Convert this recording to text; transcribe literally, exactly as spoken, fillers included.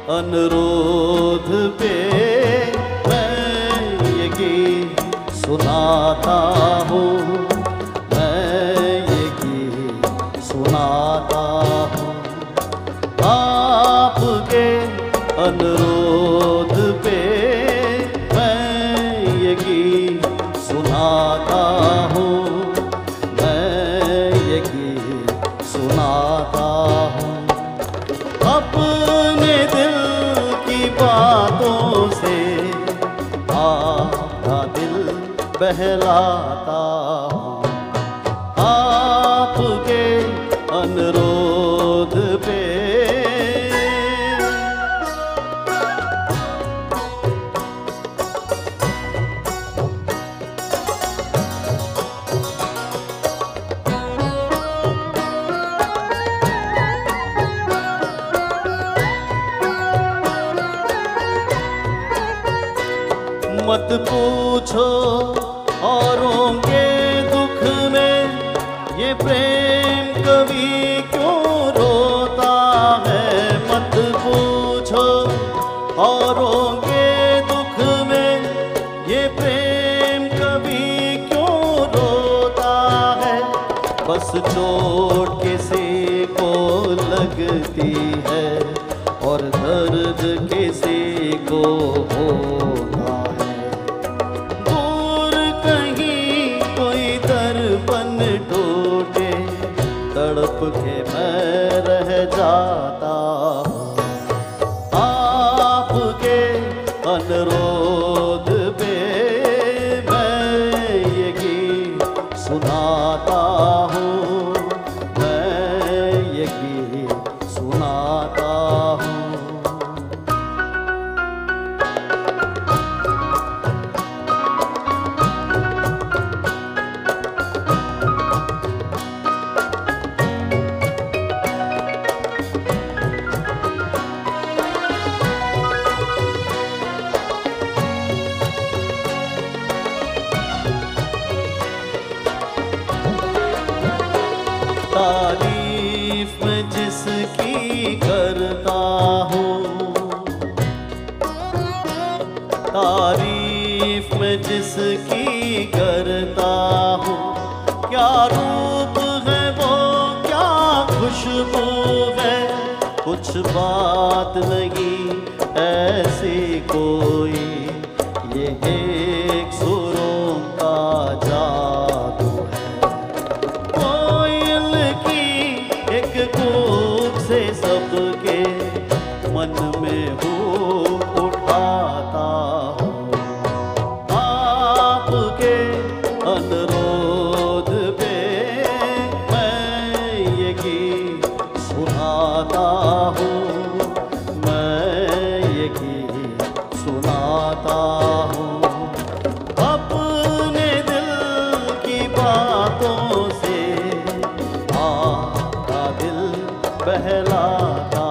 अनुरोध पे मैं ये गीत सुनाता हूँ, मैं ये गीत सुनाता हूँ। आपके अनुरोध पे मैं ये गीत सुनाता हूँ, मैं ये गीत सुनाता हूँ। अपने दिल की बातों से आपका दिल बहलाता हूँ, आपके अनुरोध पे। मत पूछो औरों के दुख में, ये प्रेम कभी क्यों रोता है। मत पूछो औरों के दुख में, ये प्रेम कभी क्यों रोता है। बस चोट किसी को लगती है और दर्द किसी को होता है। तड़प के मैं रह जाता हूँ, आपके अनुरोध पे मैं ये गीत सुनाता हूँ, मैं ये गीत सुनाता हूँ। तारीफ मैं जिसकी करता हूँ, तारीफ मैं जिसकी करता हूँ। क्या रूप है वो, क्या खुशबू है, कुछ बात नहीं ऐसी कोई। ये एक सुरों का जादू है, कूक से सबके मन में हुक उठाता हूँ। आपके अनुरोध पे मैं ये गीत सुनाता हूँ, मैं ये गीत सुनाता हूँ। अपने दिल की बातों से दिल बहलाता